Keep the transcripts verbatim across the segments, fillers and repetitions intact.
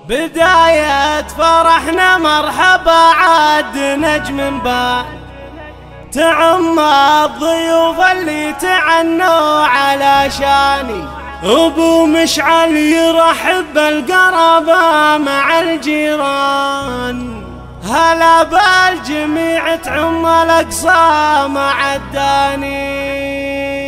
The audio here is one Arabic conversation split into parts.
بداية فرحنا مرحبا عاد نجم باع تعم الضيوف اللي تعنوا على شاني. ابو مشعل يرحب بالقرابة مع الجيران، هلا بالجميع تعم الاقصى مع الداني.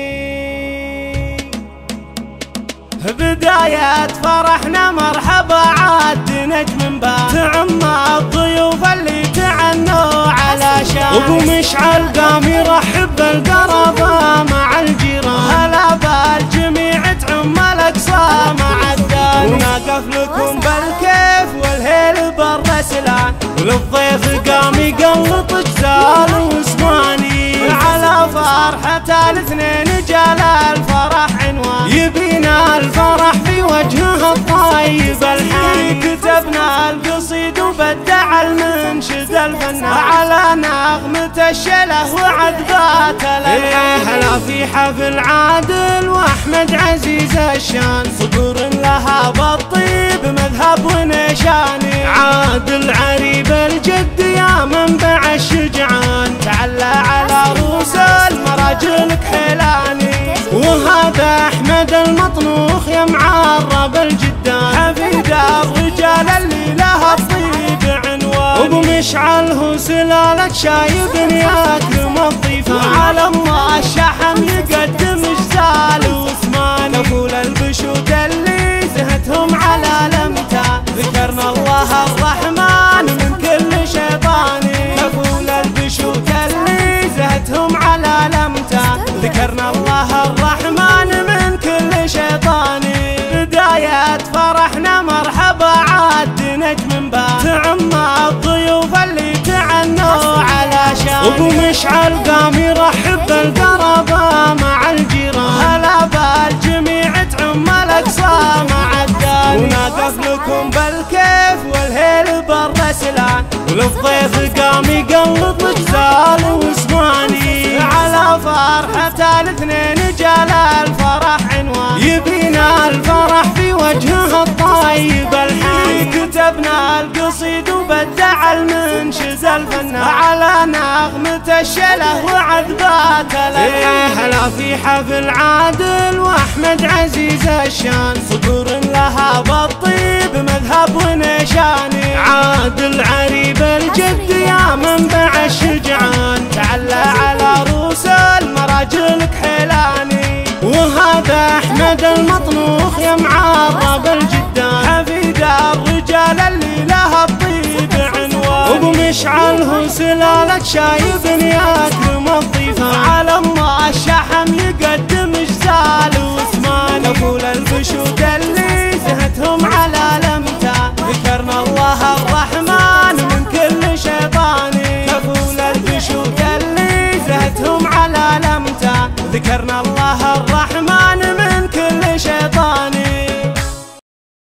بداية فرحنا مرحبا عاد نجم باع تعم الضيوف اللي تعنوا على شان. ابو مشعل قام يرحب بالقرابة مع الجيران، هلا بالجميع تعم الاقصى مع الداني. ونقف لكم بالكيف والهيل بالرسلان، وللضيف قام يقلط جزال وسماني. على فرحة الاثنين جال الفرح عنوان، يبينا الفرح في وجهه الطيب الحاني. كتبنا القصيد وبدع المنشد الفنان على نغمة الشله وعذبات الالحان. هلا في حفل عادل واحمد عزيز الشان، صقور لها بالطيب مذهب ونشاني. عادل عريب الجد يا منبع الشجعان، تعلى على روس المراجل كحيلاني. وهذا احمد المطنوخ يا معرب الجدان، حفيد الرجال اللي لها الطيب عنوان. ابو مشعل هو سلالة شايب ياكرم الضيفان، وعلى الله الشحم يقدم جزال وثمان. كفول البشوت اللي زهتهم على لمتا، ذكرنا الله الرحمن من كل شيطاني. كفول البشوت اللي زهتهم على لمتا، ذكرنا الله الرحمن من كل شيطاني. بداية فرحنا مرحبا عاد نجم باع تعم الضيوف اللي تعنوا على شان. ابو مشعل قام يرحب بالقرابة مع الجيران، هلا بالجميع تعم الاقصى مع الداني. ونقف لكم بالكيف والهيل بالرسلان، وللضيف قام يقلط جزال وسماني. على فرحة الاثنين جال الفرح عنوان، يبينا الفرح في وجهه الطيب الحاني. كتبنا القصيد وبدع المنشد الفنان على نغمة الشله وعذبات الالحان. هلا في حفل عادل واحمد عزيز الشان، صقور لها بالطيب مذهب ونشاني. عادل عريب الجد يا منبع الشجعان، تعلى على روس المراجل كحيلاني. وهذا احمد المطنوخ يا معرب الجدان، حفيد الرجال اللي لها الطيب عنوان. ابو مشعل هو سلالة شايب ياكرم الضيفان، على الله الشحم يقدم جزال وثمان. كفول البشوت اللي زهتهم على لمتا، ذكرنا الله الرحمن من كل شيطاني. كفول البشوت اللي زهتهم على لمتا، ذكرنا الله